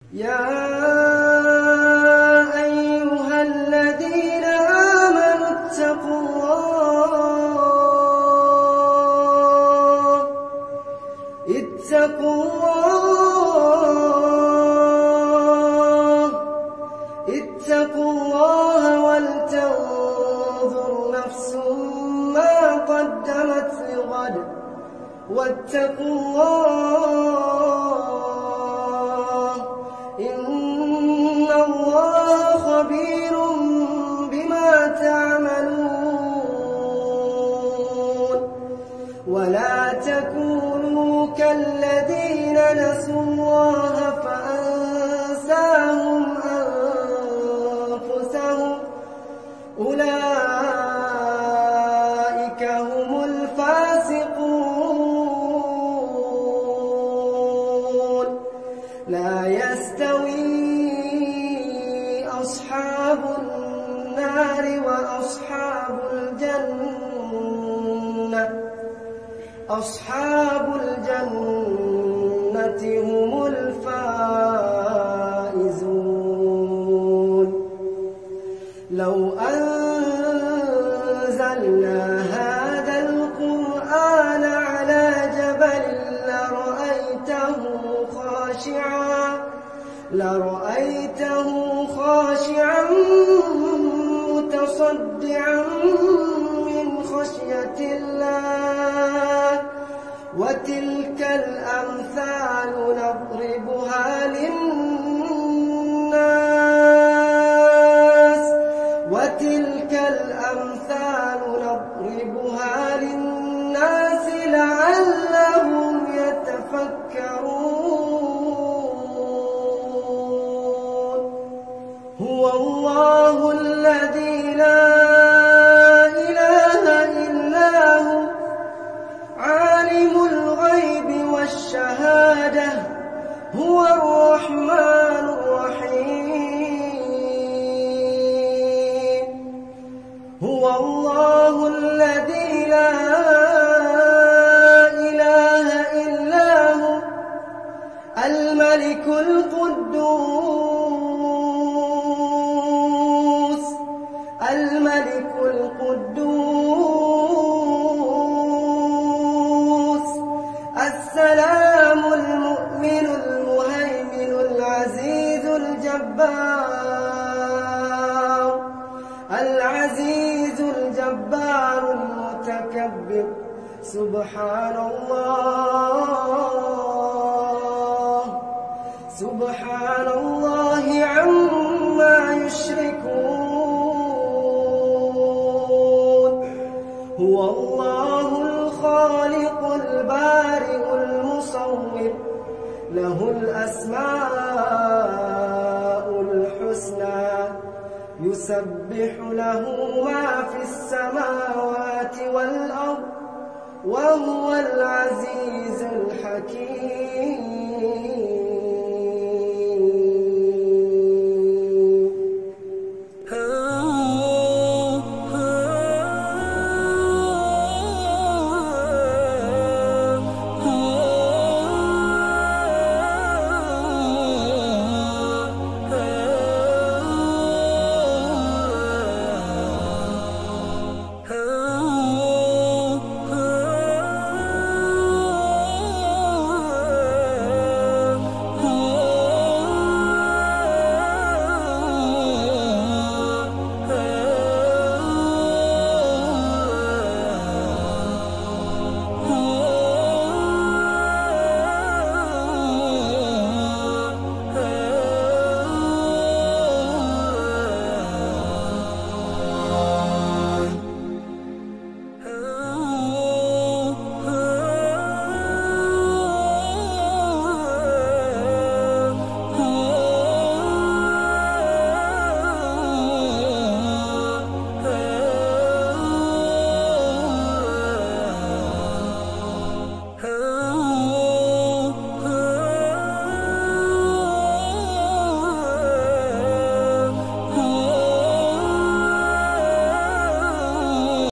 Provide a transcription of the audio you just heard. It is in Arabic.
يا أيها الذين آمنوا اتقوا الله ولتنظر نفس ما قدمت لغد واتقوا الله إن الله خبير بما تعملون ولا تكونوا كالذين نسوا الله فأنساهم أنفسهم أولئك هم الفاسقون لا يستوي أصحاب النار وأصحاب الجنة أصحاب الجنة هم الفائزون لو أنزلنا هذا القرآن على جبل لرأيته خاشعا متصدعا من خشية الله وتلك الأمثال نضربها للناس لعلهم يتفكرون هو الله الذي لا إله إلا هو عالم الغيب والشهادة هو الرحمن الرحيم هو الله الذي لا إله إلا هو الملك القدوس السلام المؤمن المهيمن العزيز الجبار المتكبر سبحان الله عما يشركون هو الله الخالق البارئ المصور له الأسماء الحسنى يسبح له ما في السماوات والأرض وهو العزيز الحكيم